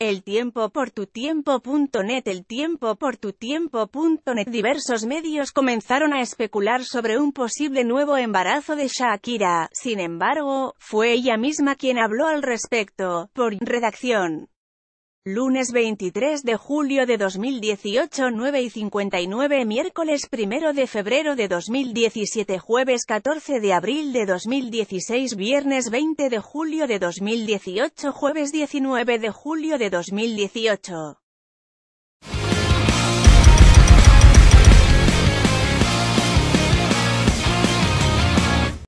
eltiempoportutiempo.net. Eltiempoportutiempo.net. Diversos medios comenzaron a especular sobre un posible nuevo embarazo de Shakira. Sin embargo, fue ella misma quien habló al respecto. Por redacción. Lunes 23 de julio de 2018, 9:59. Miércoles 1 de febrero de 2017. Jueves 14 de abril de 2016. Viernes 20 de julio de 2018. Jueves 19 de julio de 2018.